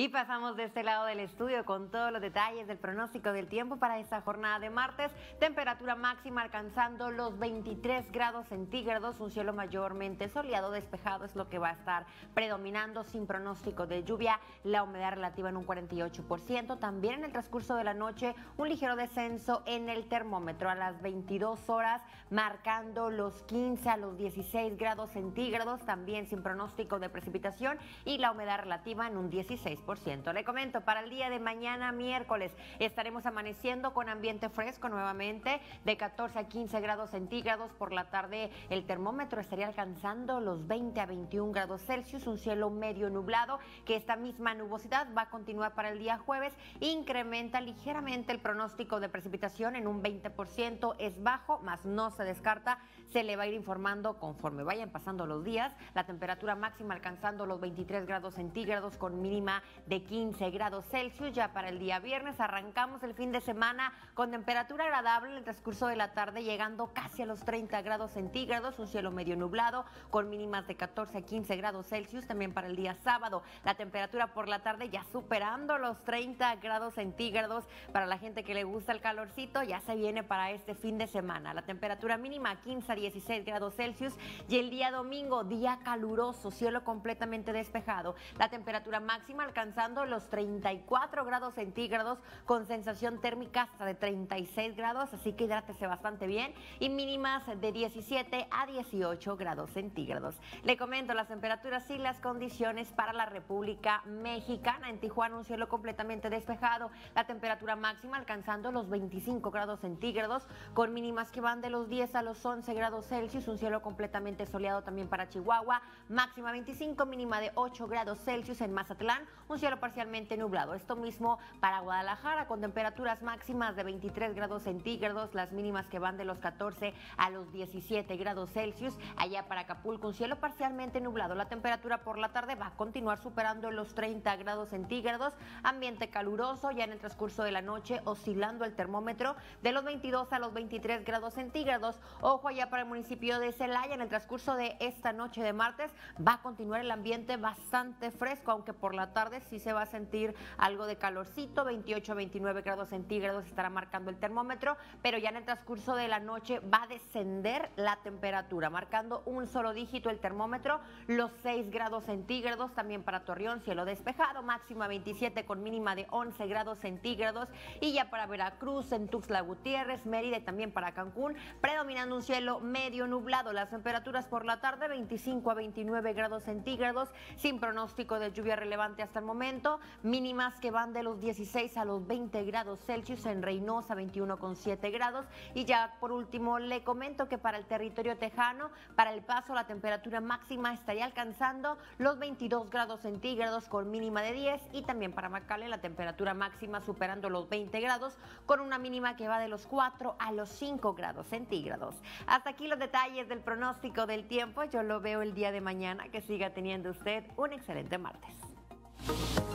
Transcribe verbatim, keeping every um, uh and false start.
Y pasamos de este lado del estudio con todos los detalles del pronóstico del tiempo para esta jornada de martes. Temperatura máxima alcanzando los veintitrés grados centígrados, un cielo mayormente soleado, despejado es lo que va a estar predominando sin pronóstico de lluvia, la humedad relativa en un cuarenta y ocho por ciento. También en el transcurso de la noche un ligero descenso en el termómetro a las veintidós horas, marcando los quince a los dieciséis grados centígrados, también sin pronóstico de precipitación y la humedad relativa en un dieciséis por ciento. Le comento, para el día de mañana, miércoles, estaremos amaneciendo con ambiente fresco nuevamente de catorce a quince grados centígrados. Por la tarde el termómetro estaría alcanzando los veinte a veintiún grados Celsius, un cielo medio nublado, que esta misma nubosidad va a continuar para el día jueves. Incrementa ligeramente el pronóstico de precipitación en un veinte por ciento, es bajo, mas no se descarta, se le va a ir informando conforme vayan pasando los días. La temperatura máxima alcanzando los veintitrés grados centígrados con mínima de quince grados Celsius. Ya para el día viernes arrancamos el fin de semana con temperatura agradable en el transcurso de la tarde, llegando casi a los treinta grados centígrados, un cielo medio nublado con mínimas de catorce a quince grados Celsius. También para el día sábado la temperatura por la tarde ya superando los treinta grados centígrados. Para la gente que le gusta el calorcito, ya se viene para este fin de semana. La temperatura mínima quince a dieciséis grados Celsius, y el día domingo día caluroso, cielo completamente despejado. La temperatura máxima alcanzando los treinta y cuatro grados centígrados con sensación térmica hasta de treinta y seis grados, así que hidrátese bastante bien, y mínimas de diecisiete a dieciocho grados centígrados. Le comento las temperaturas y las condiciones para la República Mexicana. En Tijuana un cielo completamente despejado, la temperatura máxima alcanzando los veinticinco grados centígrados con mínimas que van de los diez a los once grados Celsius, un cielo completamente soleado también para Chihuahua, máxima veinticinco, mínima de ocho grados Celsius. En Mazatlán un cielo parcialmente nublado, esto mismo para Guadalajara con temperaturas máximas de veintitrés grados centígrados, las mínimas que van de los catorce a los diecisiete grados Celsius. Allá para Acapulco un cielo parcialmente nublado, la temperatura por la tarde va a continuar superando los treinta grados centígrados, ambiente caluroso. Ya en el transcurso de la noche oscilando el termómetro de los veintidós a los veintitrés grados centígrados. Ojo allá para el municipio de Celaya, en el transcurso de esta noche de martes va a continuar el ambiente bastante fresco, aunque por la tarde sí se va a sentir algo de calorcito, veintiocho a veintinueve grados centígrados estará marcando el termómetro, pero ya en el transcurso de la noche va a descender la temperatura, marcando un solo dígito el termómetro, los seis grados centígrados. También para Torreón cielo despejado, máxima veintisiete con mínima de once grados centígrados, y ya para Veracruz, en Tuxtla Gutiérrez, Mérida y también para Cancún, predominando un cielo medio nublado, las temperaturas por la tarde veinticinco a veintinueve grados centígrados, sin pronóstico de lluvia relevante hasta el momento, mínimas que van de los dieciséis a los veinte grados Celsius. En Reynosa veintiuno con siete grados. Y ya por último le comento que para el territorio tejano, para El Paso, la temperatura máxima estaría alcanzando los veintidós grados centígrados con mínima de diez, y también para McAllen la temperatura máxima superando los veinte grados con una mínima que va de los cuatro a los cinco grados centígrados. Hasta aquí los detalles del pronóstico del tiempo. Yo lo veo el día de mañana. Que siga teniendo usted un excelente martes.